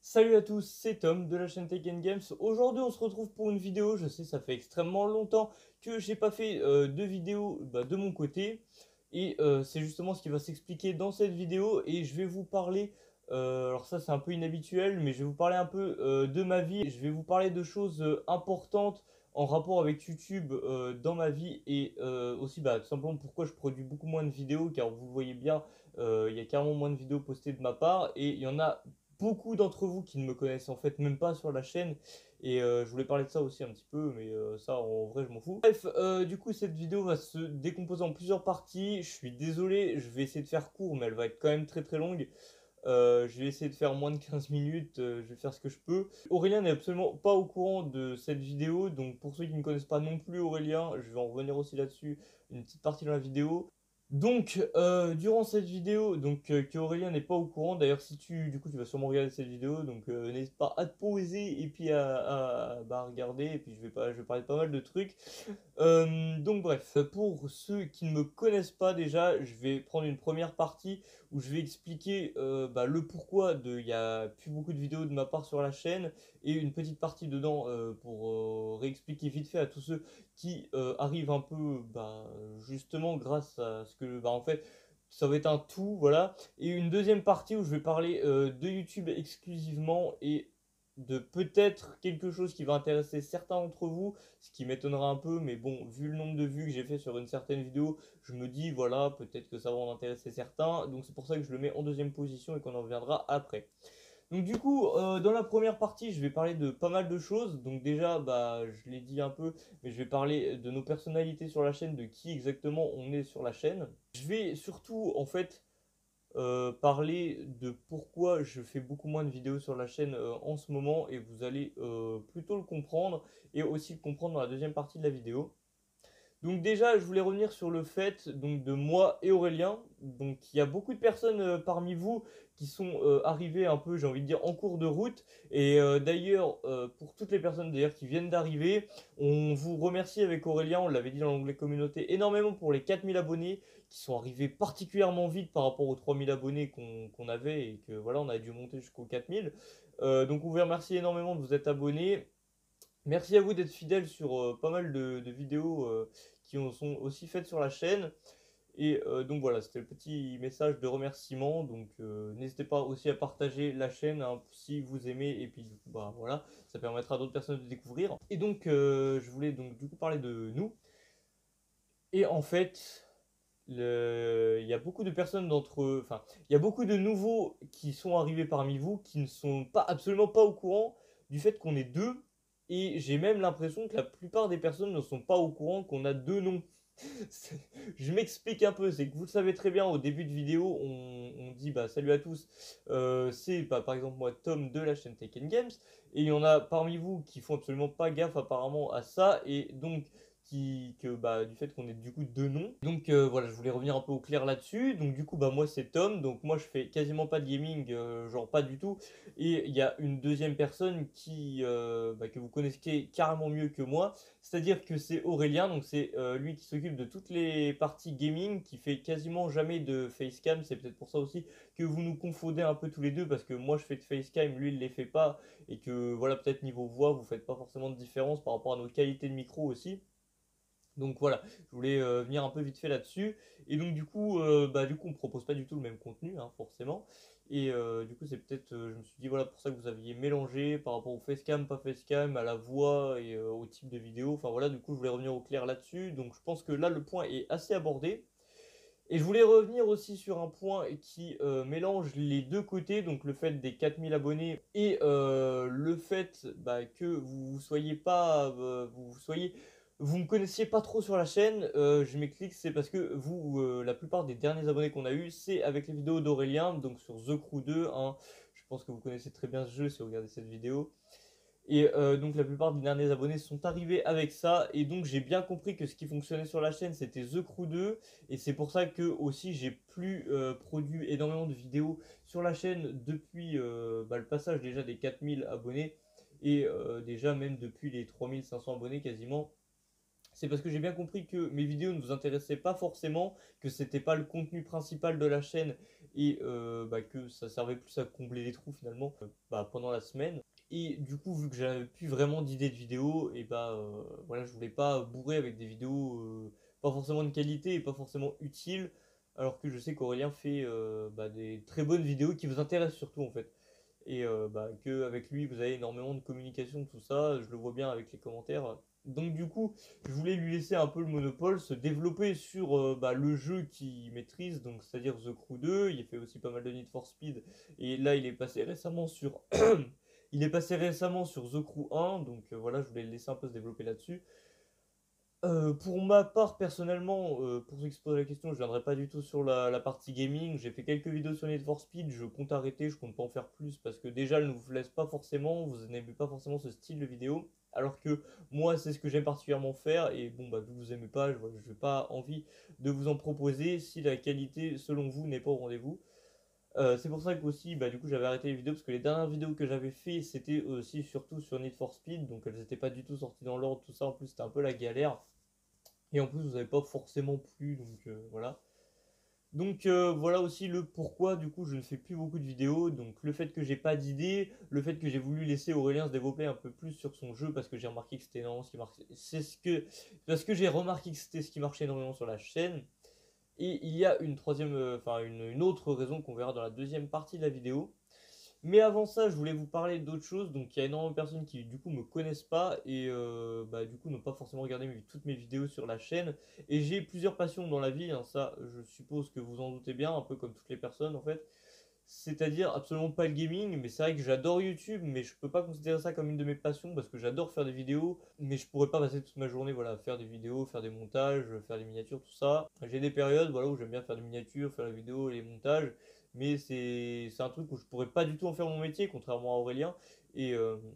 Salut à tous, c'est Tom de la chaîne Tech Games. Aujourd'hui, on se retrouve pour une vidéo. Je sais, ça fait extrêmement longtemps que j'ai pas fait de vidéo de mon côté. Et c'est justement ce qui va s'expliquer dans cette vidéo. Et je vais vous parler, alors ça c'est un peu inhabituel, mais je vais vous parler un peu de ma vie. Je vais vous parler de choses importantes en rapport avec YouTube dans ma vie. Et aussi tout simplement pourquoi je produis beaucoup moins de vidéos. Car vous le voyez bien, il y a carrément moins de vidéos postées de ma part. Et il y en a beaucoup d'entre vous qui ne me connaissent en fait même pas sur la chaîne et je voulais parler de ça aussi un petit peu mais ça en vrai je m'en fous. Bref, du coup cette vidéo va se décomposer en plusieurs parties. Je suis désolé, je vais essayer de faire court mais elle va être quand même très très longue. Je vais essayer de faire moins de 15 minutes, je vais faire ce que je peux. Aurélien n'est absolument pas au courant de cette vidéo, donc pour ceux qui ne connaissent pas non plus Aurélien, je vais en revenir aussi là-dessus, une petite partie dans la vidéo. Donc, durant cette vidéo, que Aurélien n'est pas au courant, d'ailleurs si du coup tu vas sûrement regarder cette vidéo, donc n'hésite pas à te poser et puis à regarder, et puis je vais parler de pas mal de trucs. Donc bref, pour ceux qui ne me connaissent pas déjà, je vais prendre une première partie où je vais expliquer le pourquoi il y a plus beaucoup de vidéos de ma part sur la chaîne et une petite partie dedans pour réexpliquer vite fait à tous ceux qui arrivent un peu justement grâce à ce que en fait ça va être un tout, voilà. Et une deuxième partie où je vais parler de YouTube exclusivement et de peut-être quelque chose qui va intéresser certains d'entre vous, ce qui m'étonnera un peu, mais bon, vu le nombre de vues que j'ai fait sur une certaine vidéo, je me dis, voilà, peut-être que ça va en intéresser certains, donc c'est pour ça que je le mets en deuxième position et qu'on en reviendra après. Donc du coup, dans la première partie, je vais parler de pas mal de choses. Donc déjà, je l'ai dit un peu, mais je vais parler de nos personnalités sur la chaîne, de qui exactement on est sur la chaîne. Je vais surtout, en fait, parler de pourquoi je fais beaucoup moins de vidéos sur la chaîne en ce moment, et vous allez plutôt le comprendre, et aussi le comprendre dans la deuxième partie de la vidéo. Donc déjà, je voulais revenir sur le fait donc, de moi et Aurélien. Donc il y a beaucoup de personnes parmi vous qui sont arrivées un peu, j'ai envie de dire, en cours de route. Et d'ailleurs, pour toutes les personnes d'ailleurs qui viennent d'arriver, on vous remercie avec Aurélien, on l'avait dit dans l'onglet communauté, énormément pour les 4000 abonnés qui sont arrivés particulièrement vite par rapport aux 3000 abonnés qu'on avait et que voilà, on a dû monter jusqu'aux 4000. Donc on vous remercie énormément de vous être abonnés. Merci à vous d'être fidèles sur pas mal de vidéos qui sont aussi faites sur la chaîne. Et donc voilà, c'était le petit message de remerciement. Donc n'hésitez pas aussi à partager la chaîne hein, si vous aimez. Et puis du coup, voilà, ça permettra à d'autres personnes de découvrir. Et donc je voulais donc du coup parler de nous. Et en fait, il y a beaucoup de personnes enfin, il y a beaucoup de nouveaux qui sont arrivés parmi vous qui ne sont pas absolument pas au courant du fait qu'on est deux. Et j'ai même l'impression que la plupart des personnes ne sont pas au courant qu'on a deux noms. Je m'explique un peu, c'est que vous le savez très bien, au début de vidéo, on dit salut à tous, c'est par exemple moi Tom de la chaîne Taken Games, et il y en a parmi vous qui font absolument pas gaffe apparemment à ça, et donc du fait qu'on ait du coup deux noms. Donc voilà, je voulais revenir un peu au clair là-dessus. Donc du coup moi c'est Tom, donc moi je fais quasiment pas de gaming, genre pas du tout. Et il y a une deuxième personne que vous connaissez carrément mieux que moi, c'est-à-dire que c'est Aurélien, donc c'est lui qui s'occupe de toutes les parties gaming, qui fait quasiment jamais de facecam. C'est peut-être pour ça aussi que vous nous confondez un peu tous les deux, parce que moi je fais de facecam, lui il les fait pas, et que voilà, peut-être niveau voix, vous faites pas forcément de différence par rapport à nos qualités de micro aussi. Donc voilà, je voulais venir un peu vite fait là-dessus. Et donc du coup on propose pas du tout le même contenu, hein, forcément. Et du coup c'est peut-être, je me suis dit voilà pour ça que vous aviez mélangé par rapport au facecam, pas facecam, à la voix et au type de vidéo. Enfin voilà, du coup je voulais revenir au clair là-dessus. Donc je pense que là le point est assez abordé. Et je voulais revenir aussi sur un point qui mélange les deux côtés, donc le fait des 4000 abonnés et le fait que vous soyez pas, vous me connaissiez pas trop sur la chaîne. Je m'explique, c'est parce que la plupart des derniers abonnés qu'on a eu, c'est avec les vidéos d'Aurélien, donc sur The Crew 2, hein. Je pense que vous connaissez très bien ce jeu si vous regardez cette vidéo. Et donc la plupart des derniers abonnés sont arrivés avec ça. Et donc j'ai bien compris que ce qui fonctionnait sur la chaîne c'était The Crew 2. Et c'est pour ça que aussi j'ai plus produit énormément de vidéos sur la chaîne depuis le passage déjà des 4000 abonnés. Et déjà même depuis les 3500 abonnés quasiment. C'est parce que j'ai bien compris que mes vidéos ne vous intéressaient pas forcément, que c'était pas le contenu principal de la chaîne et bah, que ça servait plus à combler les trous finalement bah, pendant la semaine. Et du coup, vu que j'avais plus vraiment d'idées de vidéos, et bah voilà, je voulais pas bourrer avec des vidéos pas forcément de qualité et pas forcément utiles, alors que je sais qu'Aurélien fait bah, des très bonnes vidéos qui vous intéressent surtout en fait. Et bah, qu'avec lui, vous avez énormément de communication, tout ça, je le vois bien avec les commentaires. Donc du coup, je voulais lui laisser un peu le monopole, se développer sur bah, le jeu qu'il maîtrise, donc c'est-à-dire The Crew 2. Il fait aussi pas mal de Need for Speed, et là il est passé récemment sur il est passé récemment sur The Crew 1, donc voilà, je voulais le laisser un peu se développer là-dessus. Pour ma part, personnellement, pour ceux qui se posent la question, je viendrai pas du tout sur la partie gaming. J'ai fait quelques vidéos sur Need for Speed, je compte arrêter, je compte pas en faire plus parce que déjà, elle ne vous laisse pas forcément, vous n'aimez pas forcément ce style de vidéo. Alors que moi, c'est ce que j'aime particulièrement faire, et bon, bah, vu que vous aimez pas, je n'ai pas envie de vous en proposer si la qualité, selon vous, n'est pas au rendez-vous. C'est pour ça que aussi, bah, du coup, j'avais arrêté les vidéos parce que les dernières vidéos que j'avais fait, c'était aussi surtout sur Need for Speed, donc elles n'étaient pas du tout sorties dans l'ordre, tout ça. En plus, c'était un peu la galère. Et en plus, vous n'avez pas forcément plu, donc voilà. Donc voilà aussi le pourquoi du coup je ne fais plus beaucoup de vidéos. Donc le fait que j'ai pas d'idée, le fait que j'ai voulu laisser Aurélien se développer un peu plus sur son jeu parce que j'ai remarqué que c'était énormément ce qui marchait. C'est ce que parce que j'ai remarqué que c'était ce qui marchait énormément sur la chaîne. Et il y a une troisième, enfin une autre raison qu'on verra dans la deuxième partie de la vidéo. Mais avant ça, je voulais vous parler d'autre chose. Donc, il y a énormément de personnes qui, du coup, me connaissent pas et, bah, du coup, n'ont pas forcément regardé toutes mes vidéos sur la chaîne. Et j'ai plusieurs passions dans la vie, hein, ça, je suppose que vous en doutez bien, un peu comme toutes les personnes, en fait. C'est-à-dire absolument pas le gaming, mais c'est vrai que j'adore YouTube, mais je peux pas considérer ça comme une de mes passions parce que j'adore faire des vidéos, mais je pourrais pas passer toute ma journée, voilà, à faire des vidéos, faire des montages, faire des miniatures, tout ça. J'ai des périodes, voilà, où j'aime bien faire des miniatures, faire les vidéos, les montages, mais c'est un truc où je pourrais pas du tout en faire mon métier, contrairement à Aurélien. Et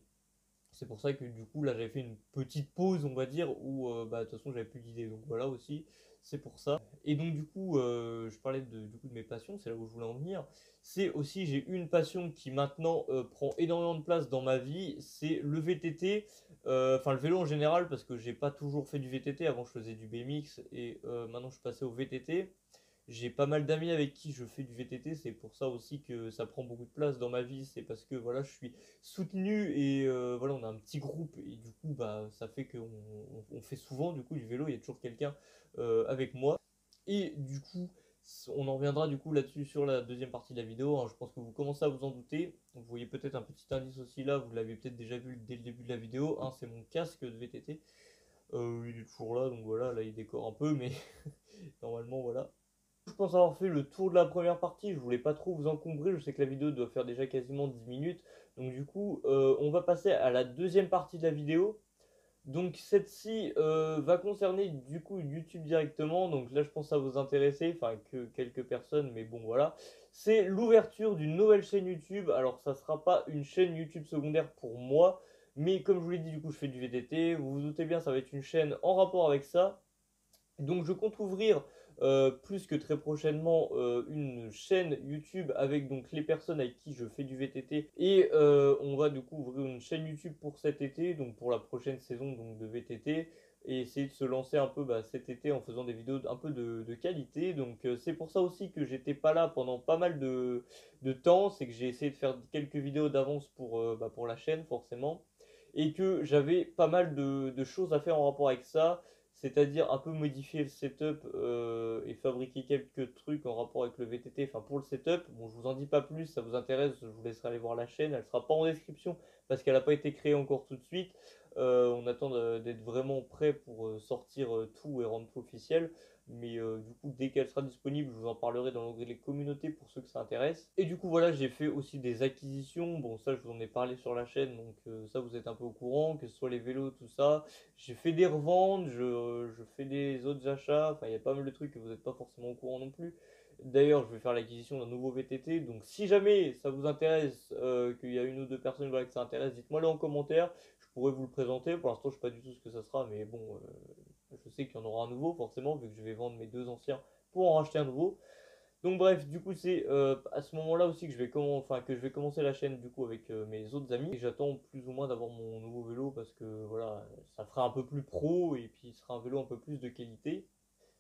c'est pour ça que du coup là j'avais fait une petite pause on va dire où bah de toute façon j'avais plus d'idées, donc voilà aussi c'est pour ça. Et donc du coup je parlais du coup de mes passions, c'est là où je voulais en venir. C'est aussi j'ai une passion qui maintenant prend énormément de place dans ma vie, c'est le VTT, enfin le vélo en général parce que j'ai pas toujours fait du VTT. Avant je faisais du BMX et maintenant je suis passé au VTT. J'ai pas mal d'amis avec qui je fais du VTT, c'est pour ça aussi que ça prend beaucoup de place dans ma vie, c'est parce que voilà, je suis soutenu et voilà, on a un petit groupe et du coup, bah, ça fait qu'on on fait souvent du coup du vélo, il y a toujours quelqu'un avec moi. Et du coup, on en reviendra du coup là-dessus sur la deuxième partie de la vidéo, hein. Je pense que vous commencez à vous en douter. Vous voyez peut-être un petit indice aussi là, vous l'avez peut-être déjà vu dès le début de la vidéo, hein, c'est mon casque de VTT. Il est toujours là, donc voilà, là il décore un peu, mais normalement voilà. Je pense avoir fait le tour de la première partie, je voulais pas trop vous encombrer, je sais que la vidéo doit faire déjà quasiment 10 minutes, donc du coup on va passer à la deuxième partie de la vidéo. Donc cette-ci va concerner du coup YouTube directement, donc là je pense que ça va vous intéresser, enfin que quelques personnes, mais bon voilà. C'est l'ouverture d'une nouvelle chaîne YouTube, alors ça sera pas une chaîne YouTube secondaire pour moi, mais comme je vous l'ai dit du coup je fais du VTT, vous vous doutez bien ça va être une chaîne en rapport avec ça. Donc je compte ouvrir plus que très prochainement une chaîne YouTube avec donc les personnes avec qui je fais du VTT, et on va du coup ouvrir une chaîne YouTube pour cet été, donc pour la prochaine saison donc de VTT, et essayer de se lancer un peu bah, cet été en faisant des vidéos un peu de qualité. Donc c'est pour ça aussi que j'étais pas là pendant pas mal de temps, c'est que j'ai essayé de faire quelques vidéos d'avance bah, pour la chaîne forcément, et que j'avais pas mal de choses à faire en rapport avec ça, c'est-à-dire un peu modifier le setup et fabriquer quelques trucs en rapport avec le VTT, enfin pour le setup. Bon, je vous en dis pas plus, ça vous intéresse, je vous laisserai aller voir la chaîne, elle sera pas en description parce qu'elle n'a pas été créée encore tout de suite. On attend d'être vraiment prêt pour sortir tout et rendre tout officiel. Mais du coup, dès qu'elle sera disponible, je vous en parlerai dans l'onglet communauté pour ceux que ça intéresse. Et du coup, voilà, j'ai fait aussi des acquisitions. Bon, ça, je vous en ai parlé sur la chaîne, donc ça, vous êtes un peu au courant, que ce soit les vélos, tout ça. J'ai fait des reventes, je fais des autres achats. Enfin, il y a pas mal de trucs que vous n'êtes pas forcément au courant non plus. D'ailleurs, je vais faire l'acquisition d'un nouveau VTT. Donc, si jamais ça vous intéresse, qu'il y a une ou deux personnes voilà, que ça intéresse, dites-moi le en commentaire. Je pourrais vous le présenter. Pour l'instant, je ne sais pas du tout ce que ça sera, mais bon, je sais qu'il y en aura un nouveau, forcément, vu que je vais vendre mes deux anciens pour en racheter un nouveau. Donc bref, du coup c'est à ce moment-là aussi que que je vais commencer la chaîne du coup avec mes autres amis. Et j'attends plus ou moins d'avoir mon nouveau vélo parce que voilà, ça fera un peu plus pro et puis il sera un vélo un peu plus de qualité.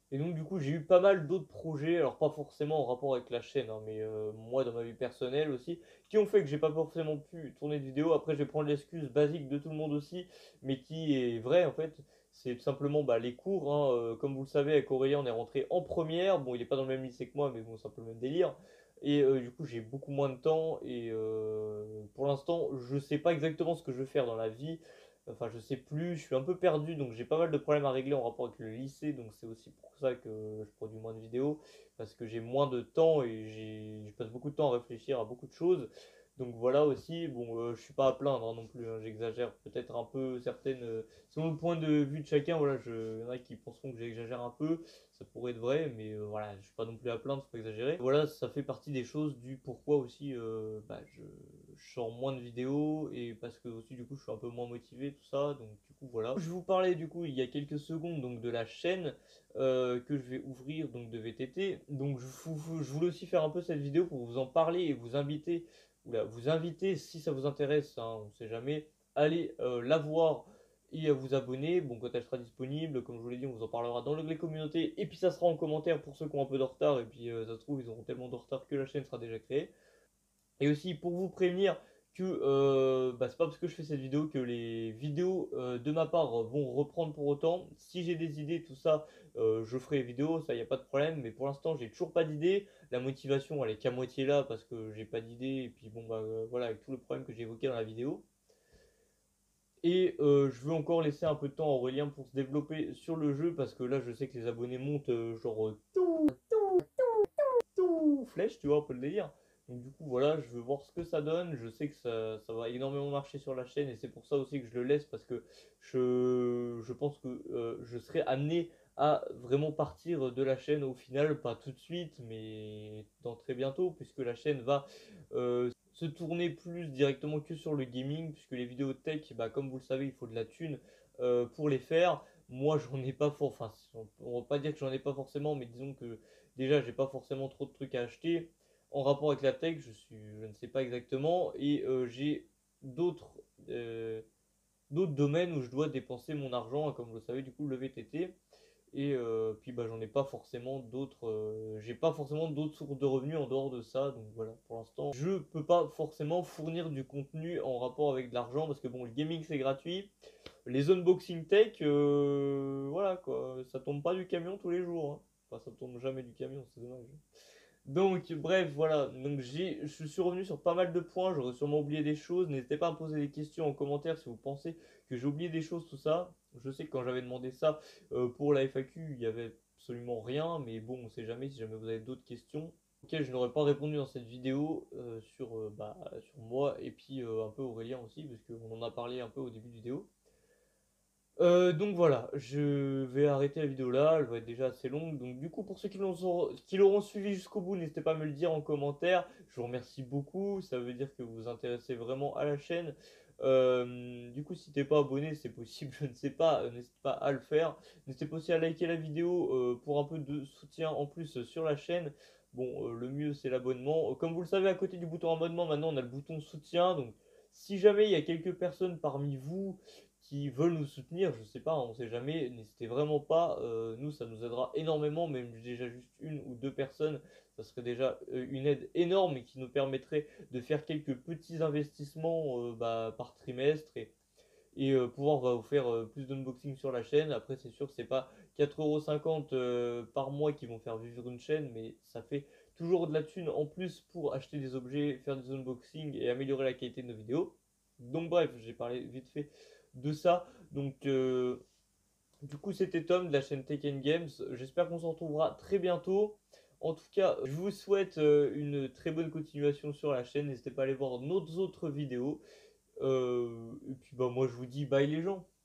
Et donc du coup j'ai eu pas mal d'autres projets, alors pas forcément en rapport avec la chaîne, hein, mais moi dans ma vie personnelle aussi, qui ont fait que j'ai pas forcément pu tourner de vidéo. Après je vais prendre l'excuse basique de tout le monde aussi, mais qui est vraie en fait. C'est tout simplement bah, les cours, hein, comme vous le savez avec Aurélien on est rentré en première, bon il est pas dans le même lycée que moi mais bon c'est un peu le même délire. Et du coup j'ai beaucoup moins de temps et pour l'instant je sais pas exactement ce que je veux faire dans la vie. Enfin, je sais plus, je suis un peu perdu, donc j'ai pas mal de problèmes à régler en rapport avec le lycée, donc c'est aussi pour ça que je produis moins de vidéos, parce que j'ai moins de temps et je passe beaucoup de temps à réfléchir à beaucoup de choses. Donc voilà aussi, bon, je suis pas à plaindre hein, non plus, hein, j'exagère peut-être un peu certaines, selon le point de vue de chacun, voilà, il y en a qui penseront que j'exagère un peu, ça pourrait être vrai, mais voilà, je suis pas non plus à plaindre, faut pas exagérer. Voilà, ça fait partie des choses du pourquoi aussi bah, je sors moins de vidéos et parce que aussi du coup je suis un peu moins motivé, tout ça, donc du coup voilà. Je vous parlais du coup il y a quelques secondes donc de la chaîne que je vais ouvrir donc de VTT, donc je voulais aussi faire un peu cette vidéo pour vous en parler et vous inviter, oula, vous inviter si ça vous intéresse, hein, on sait jamais, allez la voir et à vous abonner. Bon, quand elle sera disponible, comme je vous l'ai dit, on vous en parlera dans l'onglet communauté. Et puis ça sera en commentaire pour ceux qui ont un peu de retard. Et puis ça se trouve, ils auront tellement de retard que la chaîne sera déjà créée. Et aussi pour vous prévenir que bah, c'est pas parce que je fais cette vidéo que les vidéos de ma part vont reprendre pour autant. Si j'ai des idées, tout ça, je ferai les vidéos, ça y a pas de problème. Mais pour l'instant, j'ai toujours pas d'idée. La motivation, elle est qu'à moitié là parce que j'ai pas d'idée. Et puis bon, bah voilà, avec tout le problème que j'ai évoqué dans la vidéo. Et je veux encore laisser un peu de temps à Aurélien pour se développer sur le jeu parce que là je sais que les abonnés montent genre tout flèche, tu vois, un peu le délire. Donc du coup voilà, je veux voir ce que ça donne. Je sais que ça va énormément marcher sur la chaîne et c'est pour ça aussi que je le laisse parce que je pense que je serai amené à vraiment partir de la chaîne au final, pas tout de suite, mais dans très bientôt, puisque la chaîne va se tourner plus directement que sur le gaming, puisque les vidéos tech, bah, comme vous le savez, il faut de la thune pour les faire. Moi, j'en ai pas enfin, on va pas dire que j'en ai pas forcément, mais disons que déjà, j'ai pas forcément trop de trucs à acheter. En rapport avec la tech, je ne sais pas exactement, et j'ai d'autres euh, d'autres domaines où je dois dépenser mon argent, hein, comme vous le savez, du coup, le VTT. Et puis bah, j'en ai pas forcément d'autres, j'ai pas forcément d'autres sources de revenus en dehors de ça, donc voilà, pour l'instant, je peux pas forcément fournir du contenu en rapport avec de l'argent, parce que bon, le gaming c'est gratuit, les unboxing tech, voilà quoi, ça tombe pas du camion tous les jours, hein. Enfin, ça tombe jamais du camion, c'est dommage. Donc, bref, voilà. Donc, je suis revenu sur pas mal de points. J'aurais sûrement oublié des choses. N'hésitez pas à me poser des questions en commentaire si vous pensez que j'ai oublié des choses, tout ça. Je sais que quand j'avais demandé ça pour la FAQ, il y avait absolument rien. Mais bon, on sait jamais si jamais vous avez d'autres questions auxquelles je n'aurais pas répondu dans cette vidéo sur moi et puis un peu Aurélien aussi, parce qu'on en a parlé un peu au début de vidéo. Donc voilà, je vais arrêter la vidéo là, elle va être déjà assez longue. Donc du coup, pour ceux qui l'auront suivi jusqu'au bout, n'hésitez pas à me le dire en commentaire. Je vous remercie beaucoup, ça veut dire que vous vous intéressez vraiment à la chaîne. Du coup, si t'es pas abonné, c'est possible, je ne sais pas, n'hésite pas à le faire. N'hésitez pas aussi à liker la vidéo pour un peu de soutien en plus sur la chaîne. Bon, le mieux c'est l'abonnement. Comme vous le savez, à côté du bouton abonnement, maintenant on a le bouton soutien. Donc si jamais il y a quelques personnes parmi vous qui veulent nous soutenir, je sais pas, on sait jamais, n'hésitez vraiment pas, nous ça nous aidera énormément, même déjà juste une ou deux personnes, ça serait déjà une aide énorme et qui nous permettrait de faire quelques petits investissements bah, par trimestre et pouvoir bah, vous faire plus d'unboxing sur la chaîne. Après c'est sûr que c'est pas 4,50 € par mois qui vont faire vivre une chaîne, mais ça fait toujours de la thune en plus pour acheter des objets, faire des unboxings et améliorer la qualité de nos vidéos. Donc bref, j'ai parlé vite fait de ça. Donc du coup c'était Tom de la chaîne Tech Games. J'espère qu'on se retrouvera très bientôt. En tout cas, je vous souhaite une très bonne continuation sur la chaîne. N'hésitez pas à aller voir nos autres vidéos. Et puis bah moi je vous dis bye les gens.